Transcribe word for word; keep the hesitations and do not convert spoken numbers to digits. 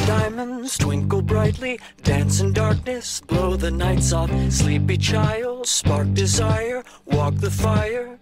Diamonds twinkle brightly, dance in darkness, blow the nights off. Sleepy child, spark desire, walk the fire.